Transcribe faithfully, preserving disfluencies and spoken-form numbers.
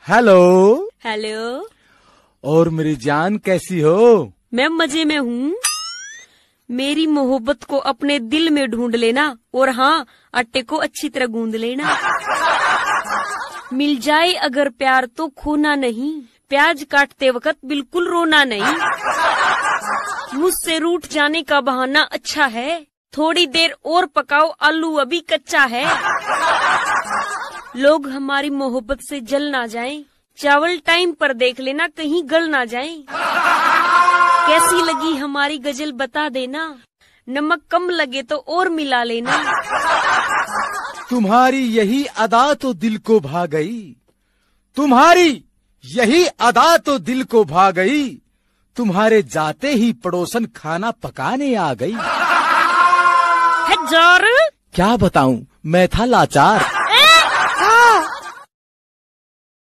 Hello. Hello. और मेरी जान कैसी हो? मैं मजे में हूँ। मेरी मोहब्बत को अपने दिल में ढूंढ लेना और हाँ, आटे को अच्छी तरह गूंद लेना। मिल जाए अगर प्यार तो खोना नहीं, प्याज काटते वक्त बिल्कुल रोना नहीं। मुझसे रूठ जाने का बहाना अच्छा है, थोड़ी देर और पकाओ आलू अभी कच्चा है। लोग हमारी मोहब्बत से जल ना जाएं, चावल टाइम पर देख लेना कहीं गल ना जाएं। कैसी लगी हमारी गजल बता देना, नमक कम लगे तो और मिला लेना। तुम्हारी यही अदा तो दिल को भा गई, तुम्हारी यही अदा तो दिल को भा गई। तुम्हारे जाते ही पड़ोसन खाना पकाने आ गई। है जार। क्या बताऊं, मैं था लाचार।